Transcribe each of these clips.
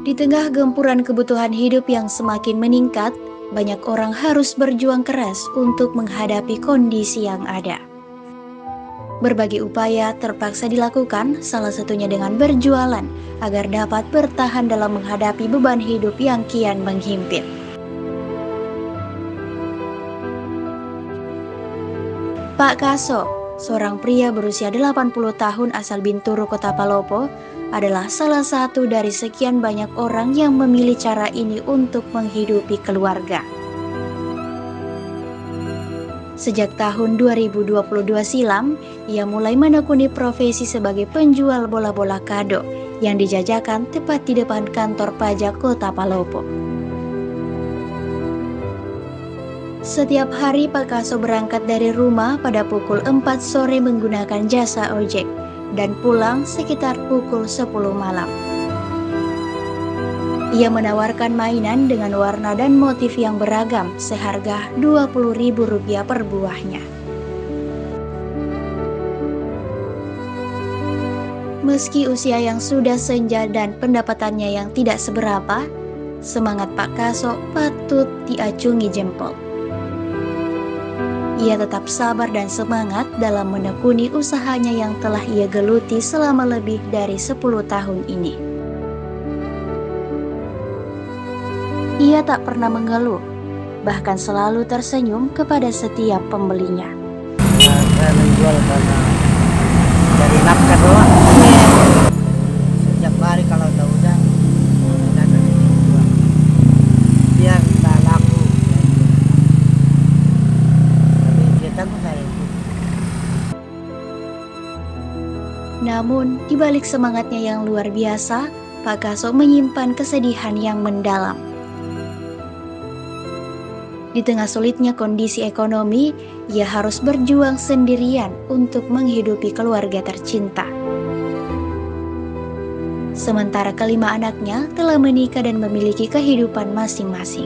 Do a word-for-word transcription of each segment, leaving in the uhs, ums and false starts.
Di tengah gempuran kebutuhan hidup yang semakin meningkat, banyak orang harus berjuang keras untuk menghadapi kondisi yang ada. Berbagai upaya terpaksa dilakukan, salah satunya dengan berjualan, agar dapat bertahan dalam menghadapi beban hidup yang kian menghimpit. Pak Kaso, seorang pria berusia delapan puluh tahun asal Binturu, Kota Palopo, adalah salah satu dari sekian banyak orang yang memilih cara ini untuk menghidupi keluarga. Sejak tahun dua ribu dua puluh dua silam, ia mulai menekuni profesi sebagai penjual bola-bola kado yang dijajakan tepat di depan kantor pajak Kota Palopo. Setiap hari Pak Kaso berangkat dari rumah pada pukul empat sore menggunakan jasa ojek dan pulang sekitar pukul sepuluh malam. Ia menawarkan mainan dengan warna dan motif yang beragam seharga dua puluh ribu rupiah per buahnya. Meski usia yang sudah senja dan pendapatannya yang tidak seberapa, semangat Pak Kaso patut diacungi jempol. Ia tetap sabar dan semangat dalam menekuni usahanya yang telah ia geluti selama lebih dari sepuluh tahun ini. Ia tak pernah mengeluh, bahkan selalu tersenyum kepada setiap pembelinya. Ya, saya menjual karena dari nafkah doang. Setiap hari kalau udah udah saya jual. Biar tak laku. Tapi kita pun saya. Namun, di balik semangatnya yang luar biasa, Pak Kaso menyimpan kesedihan yang mendalam. Di tengah sulitnya kondisi ekonomi, ia harus berjuang sendirian untuk menghidupi keluarga tercinta. Sementara kelima anaknya telah menikah dan memiliki kehidupan masing-masing.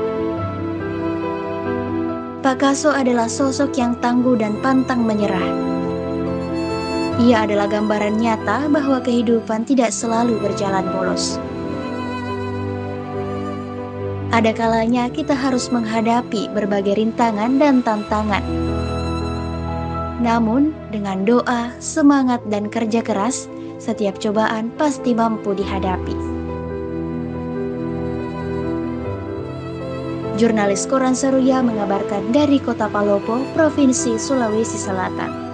Pak Kaso adalah sosok yang tangguh dan pantang menyerah. Ia adalah gambaran nyata bahwa kehidupan tidak selalu berjalan mulus. Ada kalanya kita harus menghadapi berbagai rintangan dan tantangan. Namun, dengan doa, semangat, dan kerja keras, setiap cobaan pasti mampu dihadapi. Jurnalis Koran Seruya mengabarkan dari Kota Palopo, Provinsi Sulawesi Selatan.